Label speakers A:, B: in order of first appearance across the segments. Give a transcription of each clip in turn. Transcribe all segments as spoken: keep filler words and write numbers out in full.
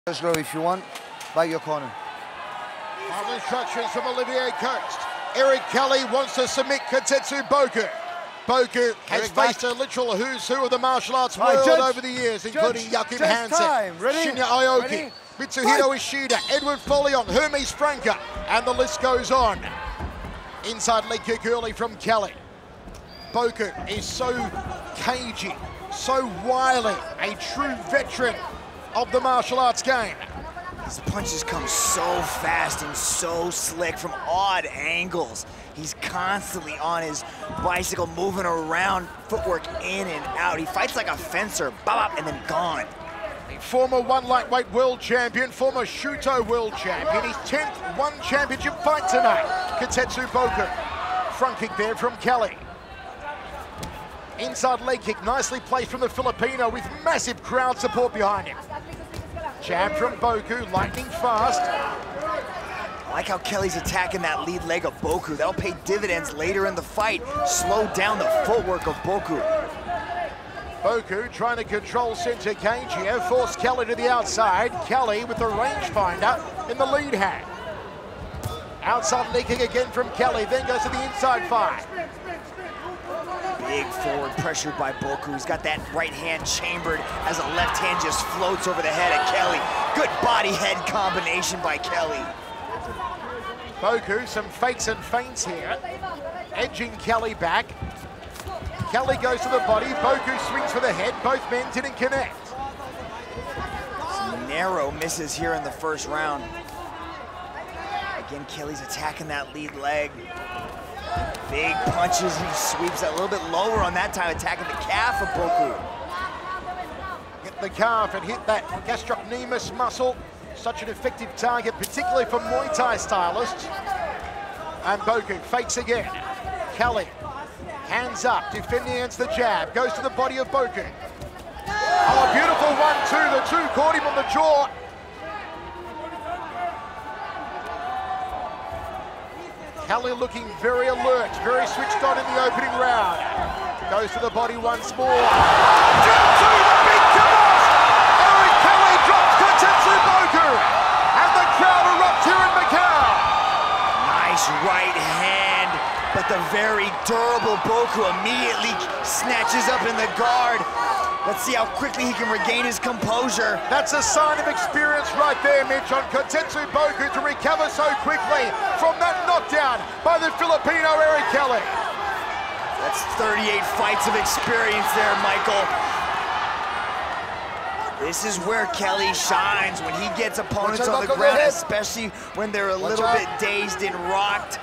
A: Just go if you want, by your corner.
B: Final instructions from Olivier Coast. Eric Kelly wants to submit Kotetsu Boku. Boku has
A: Eric
B: faced
A: back.
B: a literal who's who of the martial arts
A: Right,
B: world
A: judge.
B: over the years, including
A: Judge,
B: Joachim
A: just
B: Hansen,
A: time. Ready?
B: Shinya Aoki,
A: Ready?
B: Mitsuhito Ishida, Edward Folion, Hermes Franca, and the list goes on. Inside leg kick early from Kelly. Boku is so cagey, so wily, a true veteran of the martial arts game.
C: His punches come so fast and so slick from odd angles. He's constantly on his bicycle, moving around, footwork in and out. He fights like a fencer, bop, and then gone.
B: The former one lightweight world champion, former Shuto world champion, his tenth one championship fight tonight. Kotetsu Boku. Front kick there from Kelly. Inside leg kick, nicely placed from the Filipino with massive crowd support behind him. Jab from Boku, lightning fast.
C: I like how Kelly's attacking that lead leg of Boku. That'll pay dividends later in the fight. Slow down the footwork of Boku.
B: Boku trying to control center cage here, force Kelly to the outside. Kelly with the rangefinder in the lead hand. Outside leg kick again from Kelly, then goes to the inside fight.
C: Big forward pressure by Boku. He's got that right hand chambered as a left hand just floats over the head of Kelly. Good body-head combination by Kelly.
B: Boku, some fakes and feints here. Edging Kelly back. Kelly goes to the body. Boku swings for the head. Both men didn't connect.
C: Some narrow misses here in the first round. Again, Kelly's attacking that lead leg. Big punches, he sweeps that a little bit lower on that time, attacking the calf of Boku.
B: Hit the calf and hit that gastrocnemius muscle. Such an effective target, particularly for Muay Thai stylists. And Boku fakes again. Kelly, hands up, defending against the jab, goes to the body of Boku. Oh, a beautiful one two, the two caught him on the jaw. Kelly looking very alert, very switched on in the opening round. Goes to the body once more. Jump to the big kibbles! Eric Kelly drops Kotetsu Boku! And the crowd erupts here in Macau!
C: Nice right hand, but the very durable Boku immediately snatches up in the guard. Let's see how quickly he can regain his composure.
B: That's a sign of experience right there, Mitch, on Kotetsu Boku to recover so quickly from that knockdown by the Filipino Eric Kelly.
C: That's thirty-eight fights of experience there, Michael. This is where Kelly shines, when he gets opponents on the ground, especially when they're a little bit dazed and rocked.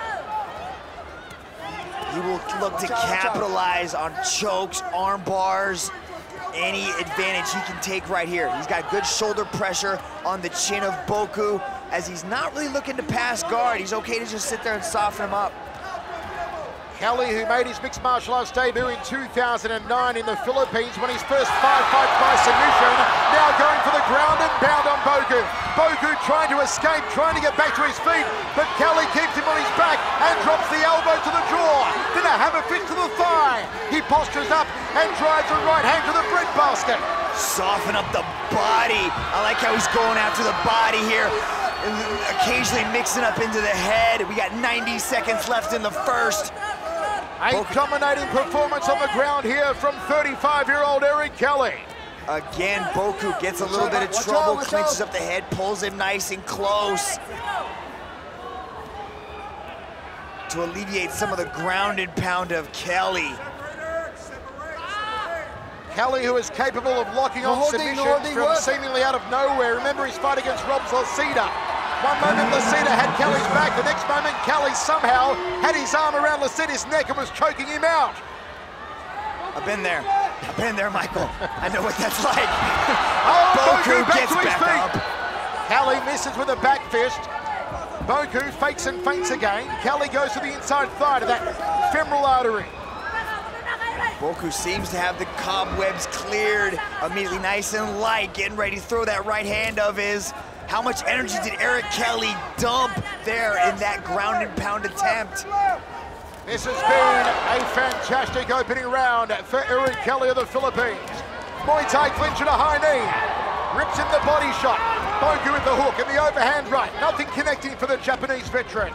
C: He will look to capitalize on chokes, arm bars, any advantage he can take right here. He's got good shoulder pressure on the chin of Boku, as he's not really looking to pass guard. He's okay to just sit there and soften him up.
B: Kelly, who made his mixed martial arts debut in two thousand nine in the Philippines, won his first five fights by submission, now going for the ground and pound on Boku. Boku trying to escape, trying to get back to his feet, but Kelly keeps him on his back and drops the elbow to the jaw, then a hammer fist to the thigh. He postures up and drives a right hand to the breadbasket.
C: Soften up the body. I like how he's going after the body here, occasionally mixing up into the head. We got ninety seconds left in the first.
B: A Boku. Dominating performance on the ground here from thirty-five-year-old Eric Kelly.
C: Again, Boku gets a little bit of trouble, clinches up the head, pulls him nice and close to alleviate some of the ground and pound of Kelly.
B: Kelly, who is capable of locking on submissions from seemingly out of nowhere. Remember his fight against Rob Lacida. One moment Lacida had Kelly's back, the next moment Kelly somehow had his arm around Lacida's neck and was choking him out.
C: I've been there. I've been there, Michael. I know what that's like.
B: Oh,
C: Boku,
B: Boku back
C: gets
B: to his
C: back
B: feet.
C: up.
B: Kelly misses with a back fist. Boku fakes and feints again. Kelly goes to the inside thigh to that femoral artery.
C: Boku seems to have the cobwebs cleared. Immediately nice and light, getting ready to throw that right hand of his. How much energy did Eric Kelly dump there in that ground and pound attempt?
B: This has been a fantastic opening round for Eric Kelly of the Philippines. Muay Thai clinch and a high knee. Rips in the body shot. Boku with the hook and the overhand right. Nothing connecting for the Japanese veteran.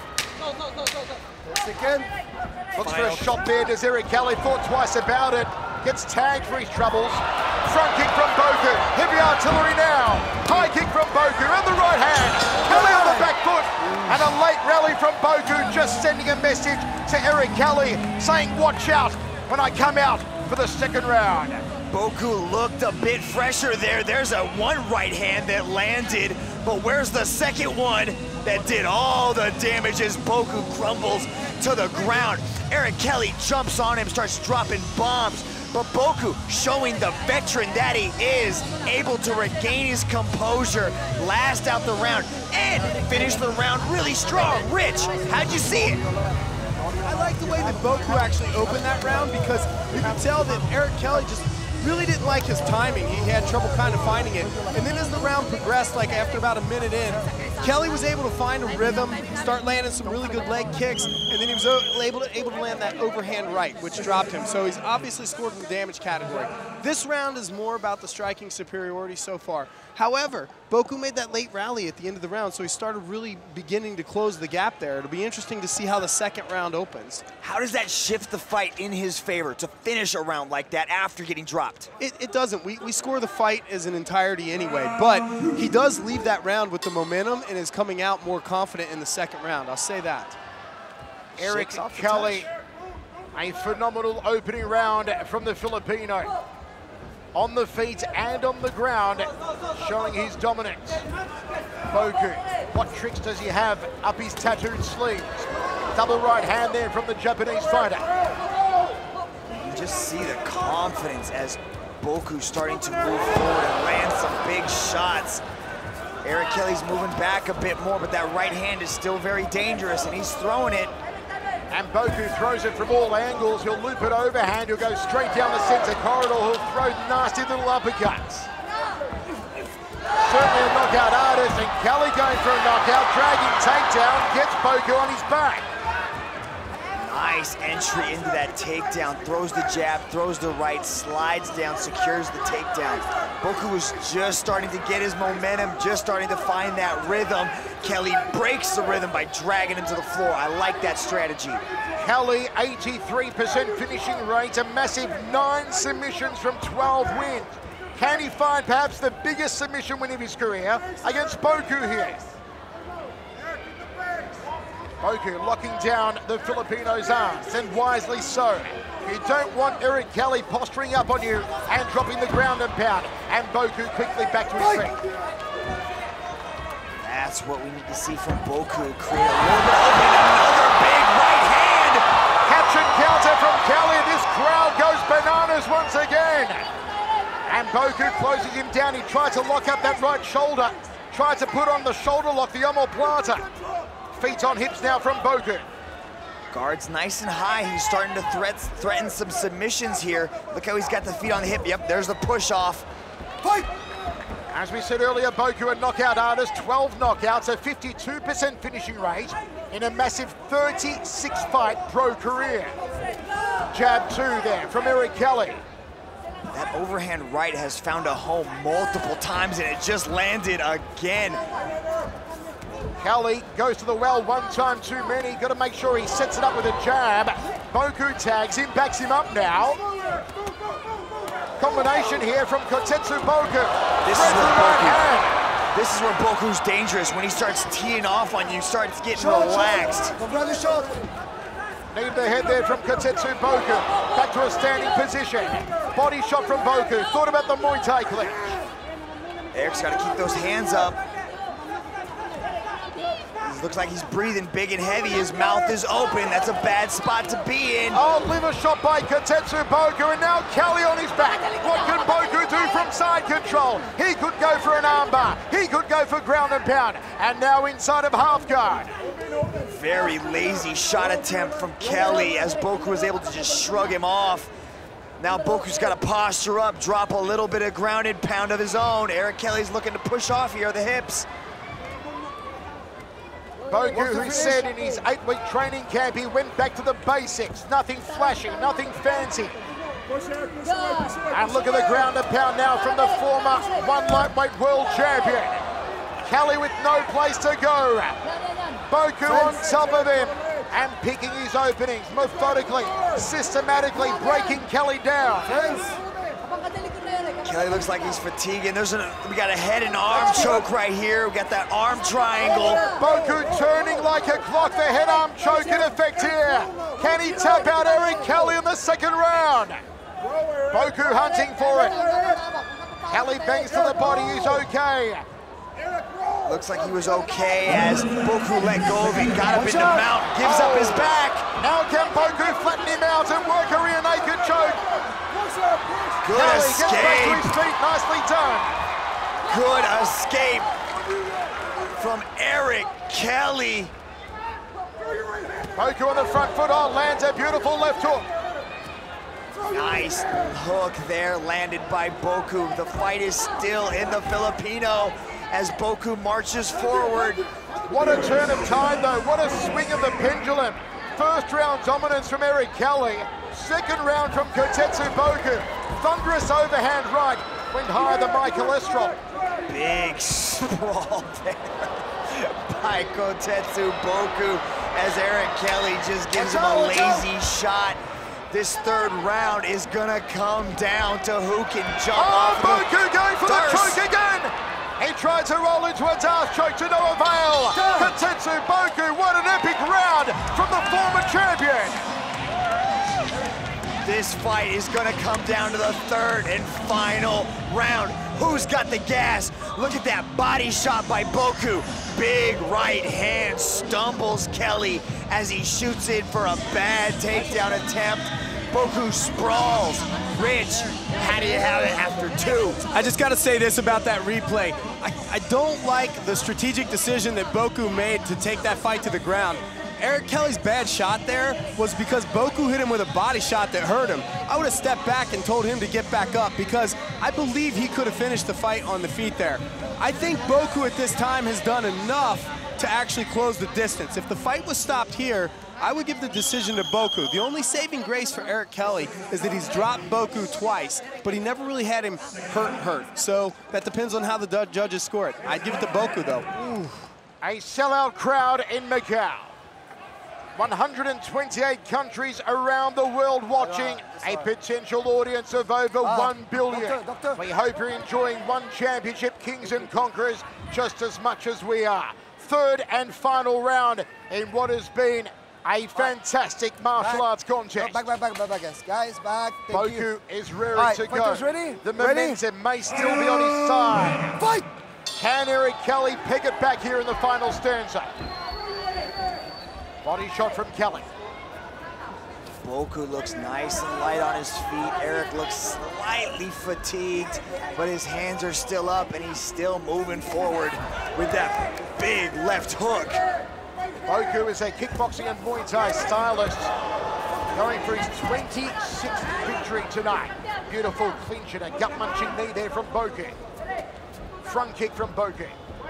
A: Again.
B: Looks for a shot there. Does Eric Kelly? Thought twice about it. Gets tagged for his troubles. Front kick from Boku. Heavy artillery now. High kick from Boku and the right hand. Kelly on the back foot. And a late rally from Boku, just sending a message to Eric Kelly saying, watch out when I come out for the second round.
C: Boku looked a bit fresher there. There's a one right hand that landed, but where's the second one that did all the damage as Boku crumbles to the ground? Eric Kelly jumps on him, starts dropping bombs, but Boku, showing the veteran that he is, able to regain his composure, last out the round, and finish the round really strong. Rich, how'd you see it?
D: I like the way that Boku actually opened that round, because you could tell that Eric Kelly just really didn't like his timing. He had trouble kind of finding it. And then as the round progressed, like after about a minute in, Kelly was able to find a rhythm, start landing some really good leg kicks, and then he was able to, able to land that overhand right, which dropped him. So he's obviously scored in the damage category. This round is more about the striking superiority so far. However, Boku made that late rally at the end of the round, so he started really beginning to close the gap there. It'll be interesting to see how the second round opens.
C: How does that shift the fight in his favor to finish a round like that after getting dropped?
D: It, it doesn't. We, we score the fight as an entirety anyway, but he does leave that round with the momentum and is coming out more confident in the second round. I'll say that.
B: Eric Kelly, a phenomenal opening round from the Filipino. On the feet and on the ground, showing his dominance. Boku, what tricks does he have up his tattooed sleeves? Double right hand there from the Japanese fighter.
C: You just see the confidence as Boku's starting to move forward and land some big shots. Eric Kelly's moving back a bit more, but that right hand is still very dangerous, and he's throwing it.
B: And Boku throws it from all angles. He'll loop it overhand. He'll go straight down the center corridor. He'll throw nasty little uppercuts. Certainly a knockout artist, and Kelly going for a knockout, dragging takedown, gets Boku on his back.
C: Nice entry into that takedown. Throws the jab, throws the right, slides down, secures the takedown. Boku was just starting to get his momentum, just starting to find that rhythm. Kelly breaks the rhythm by dragging him to the floor. I like that strategy.
B: Kelly, eighty-three percent finishing rate, a massive nine submissions from twelve wins. Can he find perhaps the biggest submission win of his career against Boku here? Boku locking down the Filipino's arms, and wisely so. You don't want Eric Kelly posturing up on you and dropping the ground and pound. And Boku quickly back to his feet.
C: That's what we need to see from Boku. Create a little bit of opening, another big right hand.
B: Catch and counter from Kelly. This crowd goes bananas once again. And Boku closes him down. He tried to lock up that right shoulder. Tried to put on the shoulder lock, the omoplata. Feet on hips now from Boku.
C: Guard's nice and high. He's starting to threat, threaten some submissions here. Look how he's got the feet on the hip. Yep, there's the push off.
B: Fight! As we said earlier, Boku, a knockout artist, twelve knockouts, a fifty-two percent finishing rate in a massive thirty-six fight pro career. Jab two there from Eric Kelly.
C: That overhand right has found a home multiple times, and it just landed again.
B: Kelly goes to the well one time too many. Got to make sure he sets it up with a jab. Boku tags him, backs him up now. Combination here from Kotetsu Boku.
C: This is where Boku, this is where Boku's dangerous. When he starts teeing off on you, starts getting relaxed.
B: Need the head there from Kotetsu Boku. Back to a standing position. Body shot from Boku. Thought about the Muay Thai clinch.
C: Eric's got to keep those hands up. Looks like he's breathing big and heavy. His mouth is open. That's a bad spot to be in.
B: Oh, liver shot by Kotetsu Boku, and now Kelly on his back. What can Boku do from side control? He could go for an armbar. He could go for ground and pound. And now inside of half guard.
C: Very lazy shot attempt from Kelly as Boku was able to just shrug him off. Now Boku's got to posture up, drop a little bit of grounded pound of his own. Eric Kelly's looking to push off here, the hips.
B: Boku, who said in his eight-week training camp he went back to the basics. Nothing flashy, nothing fancy. And look at the ground and pound now from the former one lightweight world champion. Kelly with no place to go. Boku on top of him and picking his openings methodically, systematically breaking Kelly down.
C: Kelly looks like he's fatigued, and there's an, we got a head and arm choke right here. We got that arm triangle.
B: Boku turning like a clock, the head arm choke in effect here. Can he tap out Eric Kelly in the second round? Boku hunting for it. Kelly bangs to the body, he's okay.
C: Looks like he was okay as Boku let go of him, got up in the mount, gives up his back.
B: Now can Boku flatten him out and work a rear naked choke?
C: Good
B: Kelly
C: escape.
B: gets back to his feet, nicely done.
C: Good escape from Eric Kelly.
B: Boku on the front foot, oh, lands a beautiful left hook.
C: Nice hook there, landed by Boku. The fight is still in the Filipino as Boku marches forward.
B: What a turn of tide though, what a swing of the pendulum. First round dominance from Eric Kelly. Second round from Kotetsu Boku. Thunderous overhand right, went higher than my cholesterol.
C: Big sprawl there by Kotetsu Boku as Eric Kelly just gives him a lazy shot. This third round is gonna come down to who can jump
B: Oh,
C: off
B: Boku
C: the
B: going for
C: Darce.
B: the choke again! He tried to roll into a Darce choke to no avail. Kotetsu Boku, what an epic round from the former champion!
C: This fight is gonna come down to the third and final round. Who's got the gas? Look at that body shot by Boku. Big right hand stumbles Kelly as he shoots in for a bad takedown attempt. Boku sprawls. Rich, how do you have it after two?
D: I just got to say this about that replay. I, I don't like the strategic decision that Boku made to take that fight to the ground. Eric Kelly's bad shot there was because Boku hit him with a body shot that hurt him. I would have stepped back and told him to get back up because I believe he could have finished the fight on the feet there. I think Boku at this time has done enough to actually close the distance. If the fight was stopped here, I would give the decision to Boku. The only saving grace for Eric Kelly is that he's dropped Boku twice, but he never really had him hurt hurt. So that depends on how the judges score it. I'd give it to Boku though.
B: Ooh. A sellout crowd in Macau. one hundred twenty-eight countries around the world watching, a potential audience of over one billion.
A: Doctor, doctor.
B: We hope you're enjoying one championship, Kings and Conquerors, just as much as we are. Third and final round in what has been a fantastic martial
A: back.
B: arts contest.
A: Back, back, back, back, back, guys. Guys, back. Thank
B: Boku
A: you.
B: is ready
A: All right,
B: to go.
A: fighters ready?
B: The
A: Ready?
B: momentum may still be on his side.
A: Fight!
B: Can Eric Kelly pick it back here in the final stanza? Body shot from Kelly.
C: Boku looks nice and light on his feet. Eric looks slightly fatigued, but his hands are still up and he's still moving forward with that big left hook.
B: Boku is a kickboxing and Muay Thai stylist, going for his twenty-sixth victory tonight. Beautiful clinch and a gut-munching knee there from Boku. Front kick from Boku.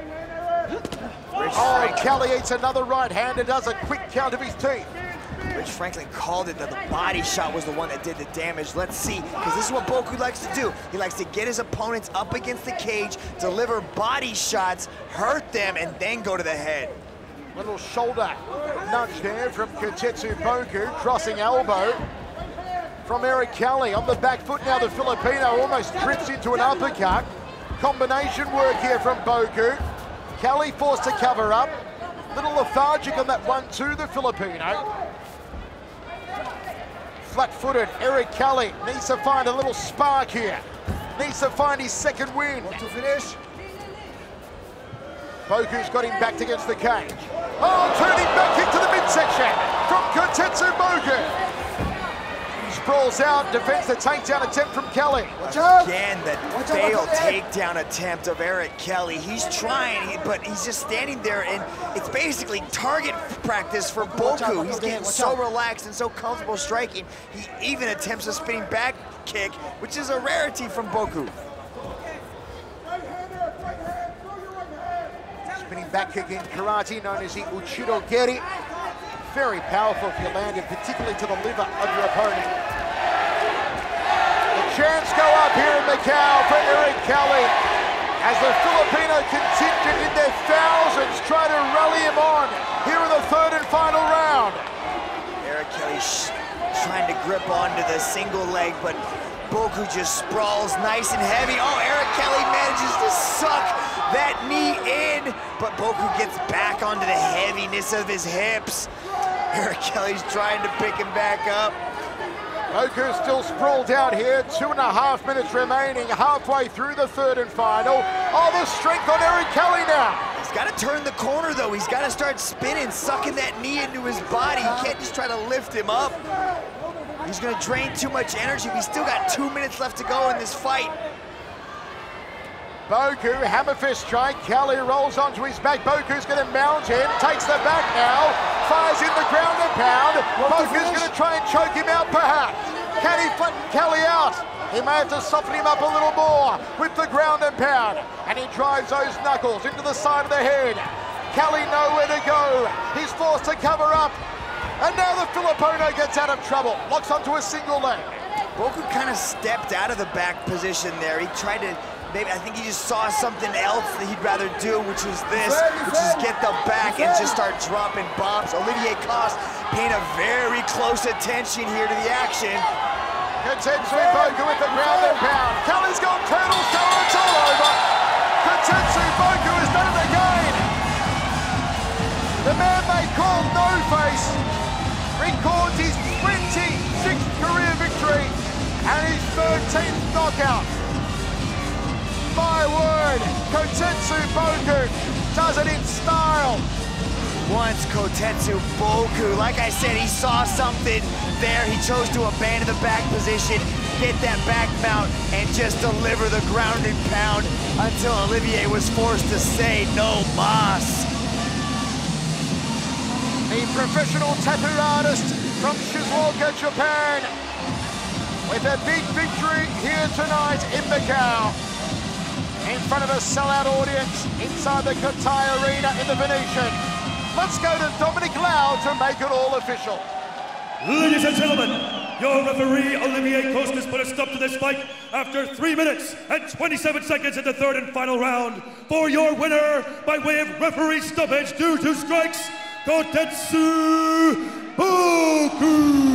B: Oh, Kelly eats another right hand and does a quick count of his teeth.
C: Rich Franklin called it that the body shot was the one that did the damage. Let's see, because this is what Boku likes to do. He likes to get his opponents up against the cage, deliver body shots, hurt them, and then go to the head.
B: Little shoulder nudge there from Kotetsu Boku, crossing elbow from Eric Kelly. On the back foot now, the Filipino almost drifts into an uppercut. Combination work here from Boku. Kelly forced to cover up. Little lethargic on that one two, the Filipino. Flat-footed, Eric Kelly needs to find a little spark here. Needs to find his second win.
A: Want to finish?
B: Boku's got him backed against the cage. Oh, turning back kick to the midsection from Kotetsu Boku. Sprawls out, defends the takedown attempt from Kelly.
A: Watch out!
C: Again, that
A: Watch out,
C: failed
A: watch out.
C: takedown attempt of Eric Kelly. He's trying, but he's just standing there, and it's basically target practice for
A: Watch out,
C: Boku.
A: watch
C: He's
A: out,
C: getting
A: watch
C: so
A: out.
C: relaxed and so comfortable striking. He even attempts a spinning back kick, which is a rarity from Boku.
B: Spinning back kick in karate, known as the Uchido Geri. Very powerful if you land it, particularly to the liver of your opponent. chants go up here in Macau for Eric Kelly as the Filipino contingent in their thousands try to rally him on here in the third and final round.
C: Eric Kelly trying to grip onto the single leg, but Boku just sprawls nice and heavy. Oh, Eric Kelly manages to suck that knee in, but Boku gets back onto the heaviness of his hips. Eric Kelly's trying to pick him back up.
B: Boku still sprawled out here, two and a half minutes remaining, halfway through the third and final. Oh, the strength on Eric Kelly now.
C: He's got to turn the corner, though. He's got to start spinning, sucking that knee into his body. He can't just try to lift him up. He's going to drain too much energy. We still got two minutes left to go in this fight.
B: Boku, hammer fist strike. Kelly rolls onto his back. Boku's going to mount him, takes the back now, fires in the ground and pound. Boku's going to try and choke him out, perhaps. Can he flatten Kelly out? He may have to soften him up a little more with the ground and pound. And he drives those knuckles into the side of the head. Kelly nowhere to go. He's forced to cover up. And now the Filipino gets out of trouble. Locks onto a single leg.
C: Boku kind of stepped out of the back position there. He tried to, maybe, I think he just saw something else that he'd rather do, which was this, which is get the back and just start dropping bombs. Olivier Coste paying a very close attention here to the action.
B: Kotetsu Boku with the ground and pound. Kelly's gone turtle show, it's all over. Kotetsu Boku has done it again. The man they call No Face records his twenty-sixth career victory and his thirteenth knockout. My word, Kotetsu Boku does it in style.
C: Once Kotetsu Boku, like I said, he saw something there. He chose to abandon the back position, get that back mount, and just deliver the ground and pound until Olivier was forced to say no mas.
B: The professional tattoo artist from Shizuoka, Japan, with a big victory here tonight in Macau, in front of a sellout audience inside the Kotai Arena in the Venetian. Let's go to Dominic Lau to make it all official.
E: Ladies and gentlemen, your referee Olivier Coste has put a stop to this fight after three minutes and twenty-seven seconds in the third and final round. For your winner, by way of referee stoppage due to strikes, Kotetsu Boku!